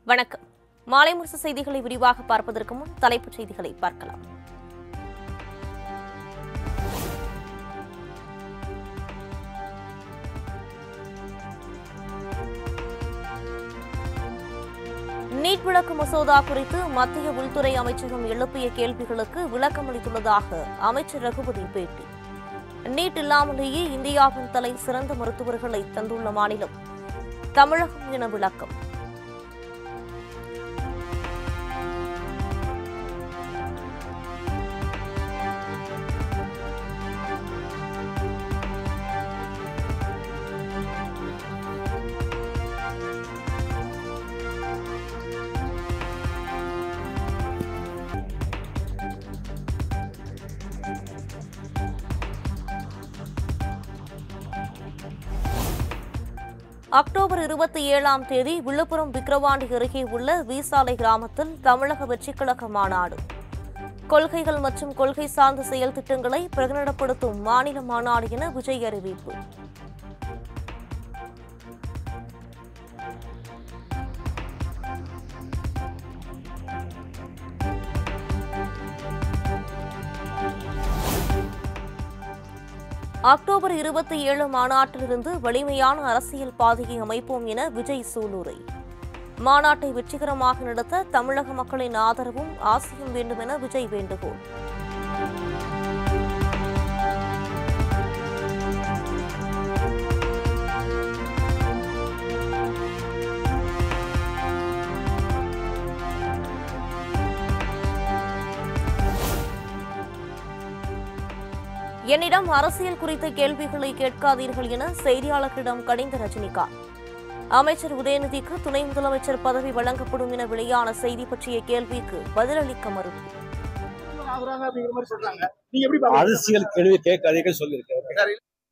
வணக்கம். மாலைமுரசு செய்திகளை விரிவாக பார்ப்பதற்கு முன் தலைப்புச் செய்திகளை பார்க்கலாம். நீட் விலக்கு மசோதா குறித்து மத்திய உள்துறை அமைச்சகம் எழுப்பிய கேள்விகளுக்கு விளக்கமளித்துள்ளதாக அமைச்சர் ரகுபதி பேட்டி. நீட் இல்லாமலேயே இந்தியாவின் தலை சிறந்த மருத்துவர்களை தந்துள்ள மாநிலம் தமிழகம் என விளக்கம். அக்டோபர் 27ஆம் தேதி விழுப்புரம் விக்கிரவாண்டி அருகே உள்ள வீசாலை கிராமத்தில் தமிழக வெற்றிக் கழக மாநாடு. கொள்கைகள் மற்றும் கொள்கை சார்ந்த செயல் திட்டங்களை பிரகடனப்படுத்தும் மாநில மாநாடு என விஜய் அறிவிப்பு. அக்டோபர் 27 மாநாட்டிலிருந்து வலிமையான அரசியல் பாதையை அமைப்போம் என விஜய் சூளுரை. மாநாட்டை வெற்றிகரமாக நடத்த தமிழக மக்களின் ஆதரவும் ஆசையும் வேண்டும் என விஜய் வேண்டுகோள். என்னிடம் அரசியல் குறித்த கேள்விகளை கேட்காதீர்கள் என செய்தியாளர்களிடம் கடிந்த ரஜினிகாந்த். அமைச்சர் உதயநிதிக்கு துணை முதலமைச்சர் பதவி வழங்கப்படும் என வெளியான செய்தி பற்றிய கேள்விக்கு பதிலளிக்க மறுப்பு. அரசியல் கேள்வி கேட்காதீர்கள் சொல்லியிருக்கேன்.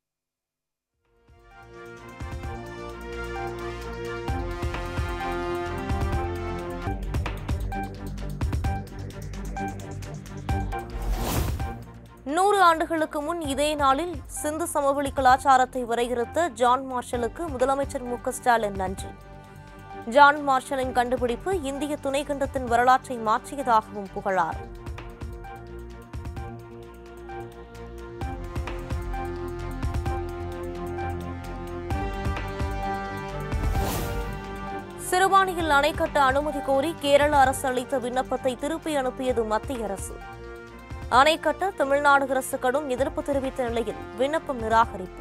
நூறு ஆண்டுகளுக்கு முன் இதே நாளில் சிந்து சமவெளி கலாச்சாரத்தை வரையறுத்த ஜான் மார்ஷலுக்கு முதலமைச்சர் மு.க.ஸ்டாலின் நன்றி. ஜான் மார்ஷலின் கண்டுபிடிப்பு இந்திய துணைக்கண்டத்தின் வரலாற்றை மாற்றியதாகவும் புகழார். சிறுவாணியில் அணை கட்ட அனுமதி கோரி கேரள அரசு அளித்த விண்ணப்பத்தை திருப்பி அனுப்பியது மத்திய அரசு. அணை கட்ட தமிழ்நாடு அரசு கடும் எதிர்ப்பு தெரிவித்த நிலையில் விண்ணப்பம் நிராகரிப்பு.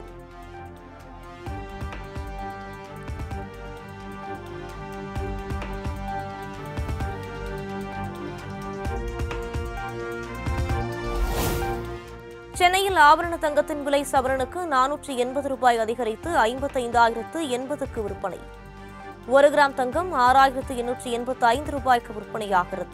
சென்னையில் ஆபரண தங்கத்தின் விலை சவரனுக்கு 480 ரூபாய் அதிகரித்து 55,080க்கு விற்பனை. 1 கிராம் தங்கம் 6,885 ரூபாய்க்கு விற்பனையாகிறது.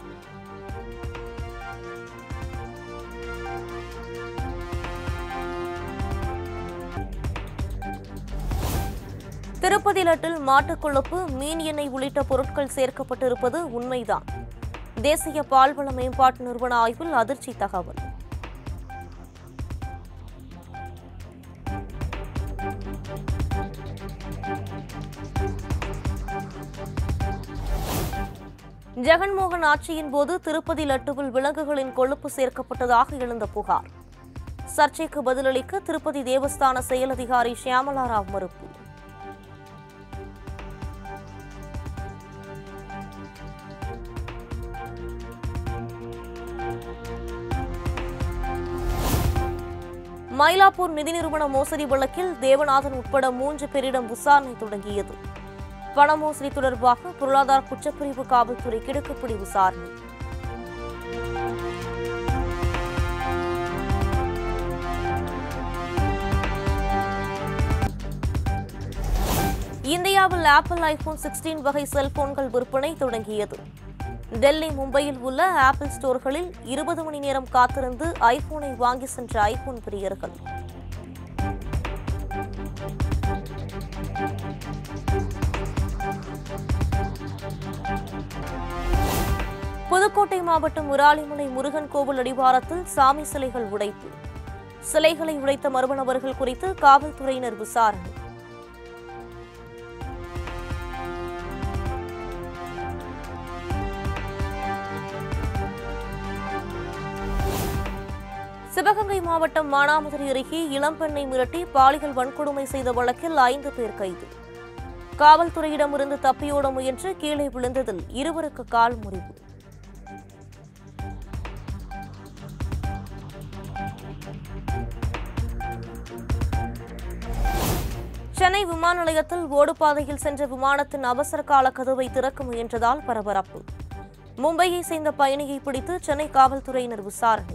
திருப்பதி லட்டில் மாட்டுக் கொழுப்பு, மீன் எண்ணெய் உள்ளிட்ட பொருட்கள் சேர்க்கப்பட்டிருப்பது உண்மைதான். தேசிய பால்வள மேம்பாட்டு நிறுவன ஆய்வில் அதிர்ச்சி தகவல். ஜெகன்மோகன் ஆட்சியின் போது திருப்பதி லட்டுவில் விலங்குகளின் கொழுப்பு சேர்க்கப்பட்டதாக எழுந்த புகார். சர்ச்சைக்கு பதிலளிக்க திருப்பதி தேவஸ்தான செயல் அதிகாரி ஷியாமலா ராவ் மறுப்பு. மயிலாப்பூர் நிதி நிறுவன மோசடி வழக்கில் தேவநாதன் உட்பட 3 பேரிடம் விசாரணை தொடங்கியது. பண மோசடி தொடர்பாக பொருளாதார குற்றப்பிரிவு காவல்துறை கிடுக்குப்பிடி விசாரணை. இந்தியாவில் ஆப்பிள் ஐபோன் 16 வகை செல்போன்கள் விற்பனை தொடங்கியது. டெல்லி, மும்பையில் உள்ள ஆப்பிள் ஸ்டோர்களில் 20 மணி நேரம் காத்திருந்து ஐபோனை வாங்கி சென்ற ஐபோன் பிரியர்கள். புதுக்கோட்டை மாவட்டம் உராலிமலை முருகன் கோவில் அடிவாரத்தில் சாமி சிலைகள் உடைப்பு. சிலைகளை உடைத்த மர்ம நபர்கள் குறித்து காவல்துறையினர் விசாரணை. . 2023 சிவகங்கை மாவட்டம் மானாமதுரை அருகே இளம்பெண்ணை மிரட்டி பாலியல் வன்கொடுமை செய்த வழக்கில் 5 பேர் கைது. காவல்துறையிடமிருந்து தப்பியோட முயன்று கீழே விழுந்ததில் இருவருக்கு கால் முறிவு. சென்னை விமான நிலையத்தில் ஓடுபாதையில் சென்ற விமானத்தின் அவசர கால கதவை திறக்க முயன்றதால் பரபரப்பு. மும்பையை சேர்ந்த பயணியை பிடித்து சென்னை காவல்துறையினர் விசாரணை.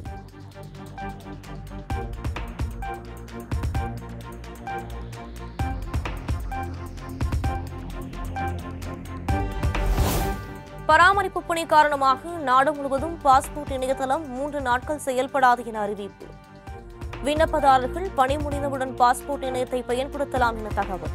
பராமரிப்பு பணி காரணமாக நாடு முழுவதும் பாஸ்போர்ட் இணையதளம் 3 நாட்கள் செயல்படாது என அறிவிப்பு. விண்ணப்பதாரர்கள் பணி முடிந்தவுடன் பாஸ்போர்ட் இணையத்தை பயன்படுத்தலாம் என தகவல்.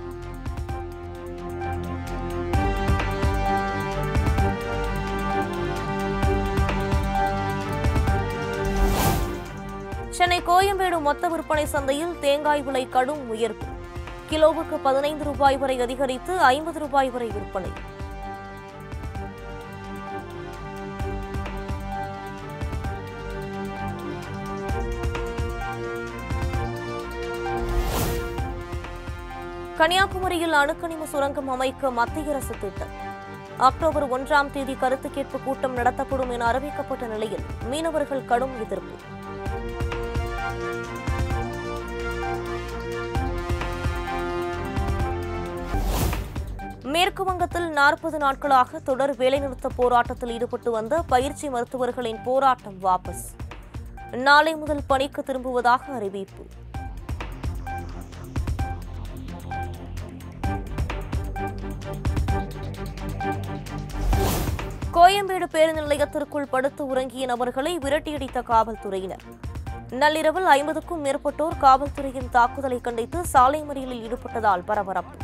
சென்னை கோயம்பேடு மொத்த விற்பனை சந்தையில் தேங்காய் விலை கடும் உயர்வு. கிலோவுக்கு 15 ரூபாய் வரை அதிகரித்து 50 ரூபாய் வரை விற்பனை. கன்னியாகுமரியில் அணுக்கனிம சுரங்கம் அமைக்க மத்திய அரசு திட்டம். அக்டோபர் 1ஆம் தேதி கருத்து கேட்பு கூட்டம் நடத்தப்படும் என அறிவிக்கப்பட்ட நிலையில் மீனவர்கள் கடும் எதிர்ப்பு. மேற்கு வங்கத்தில் 40 நாட்களாக தொடர் வேலைநிறுத்த போராட்டத்தில் ஈடுபட்டு வந்த பயிற்சி மருத்துவர்களின் போராட்டம் வாபஸ். நாளை முதல் பணிக்கு திரும்புவதாக அறிவிப்பு. கோயம்பேடு பேருந்து நிலையத்திற்குள் படுத்து உறங்கிய நபர்களை விரட்டியடித்த காவல்துறையினர். நள்ளிரவில் 50க்கும் மேற்பட்டோர் காவல்துறையின் தாக்குதலை கண்டித்து சாலை மறியலில் ஈடுபட்டதால் பரபரப்பு.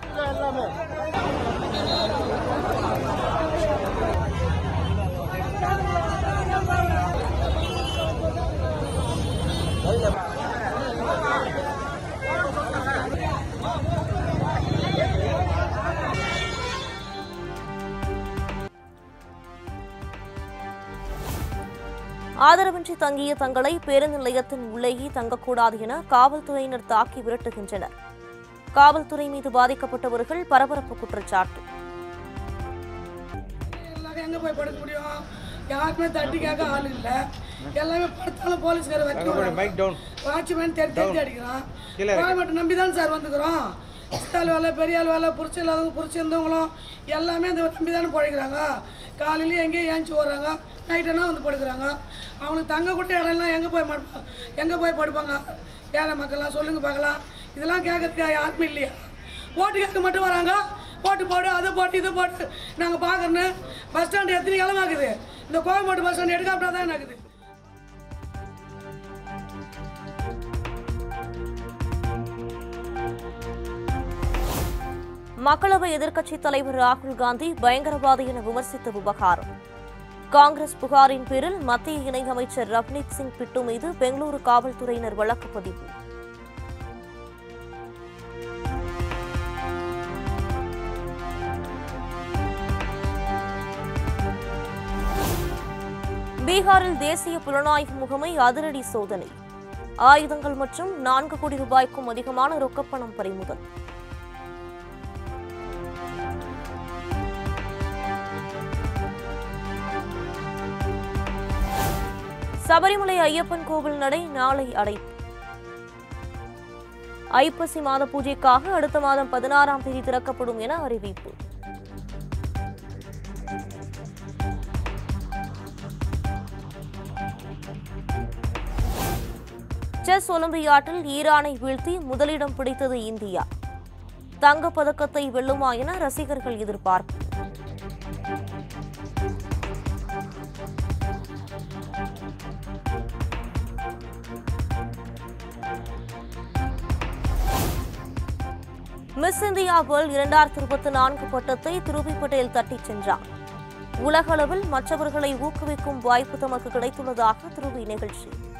ஆதரவின்றி தங்கிய தங்களை பேருந்து நிலையத்தின் உள்ளேயே தங்கக்கூடாது என காவல்துறையினர் தாக்கி விரட்டுகின்றனர். காவல்துறை மீது பாதிக்கப்பட்டவர்கள் பரபரப்பு குற்றச்சாட்டு. எங்க போய் படுக்க முடியும்? யாருமே தட்டி கேட்க ஆள் இல்ல. எல்லாமே படுத்தாலும் போலீஸ்கார வாட்ச்மேன் தெரிஞ்சு அடிக்கிறான். கோயம்பேட்டை நம்பி தான் சார் வந்துக்கிறோம். சித்தாள் வேலை, பெரிய ஆள் வேலை, புரிச்சு இல்லாதவங்க, புரிச்சு இருந்தவங்களும் எல்லாமே அந்த நம்பி தானே பழைக்கிறாங்க. காலையிலேயே எங்கேயும் ஏஞ்சி ஓடுறாங்க, நைட்டெல்லாம் வந்து படுக்கிறாங்க. அவனுக்கு தங்க கூட இடம்லாம் எங்கே போய் படுப்பாங்க? ஏழை மக்கள்லாம் சொல்லுங்க பார்க்கலாம். இதெல்லாம் கேட்கறதுக்கு யாருமே இல்லையா? ஓட்டு கேட்க மட்டும் வராங்க. ஓட்டு போடு, அதை போட்டு, இதை போட்டு நாங்கள் பார்க்குறேன்னு. பஸ் ஸ்டாண்டு எத்தனை கிளம்பாக்குது? இந்த கோயம்பேடு பஸ் ஸ்டாண்டு எடுக்காமட்டா தான் எனக்கு. மக்களவை எதிர்க்கட்சித் தலைவர் ராகுல் காந்தி பயங்கரவாதி என விமர்சித்த விவகாரம். காங்கிரஸ் புகாரின் பேரில் மத்திய இணையமைச்சர் ரவ்னீத் சிங் பிட்டு மீது பெங்களூரு காவல்துறையினர் வழக்கு பதிவு. பீகாரில் தேசிய புலனாய்வு முகமை அதிரடி சோதனை. ஆயுதங்கள் மற்றும் 4 கோடி ரூபாய்க்கும் அதிகமான ரொக்கப்பணம் பறிமுதல். சபரிமலை ஐயப்பன் கோவில் நடை நாளை அடைப்பு. ஐப்பசி மாத பூஜைக்காக அடுத்த மாதம் 16ஆம் தேதி திறக்கப்படும் என அறிவிப்பு. செஸ் ஒலிம்பியாட்டில் ஈரானை வீழ்த்தி முதலிடம் பிடித்தது இந்தியா. தங்கப்பதக்கத்தை வெல்லுமா என ரசிகர்கள் எதிர்பார்ப்பு. மிஸ் இந்தியா வேர்ல்ட் 2024 பட்டத்தை துருவி பட்டேல் தட்டிச் சென்றார். உலகளவில் மற்றவர்களை ஊக்குவிக்கும் வாய்ப்பு தமக்கு கிடைத்துள்ளதாக துருவி நிகழ்ச்சி.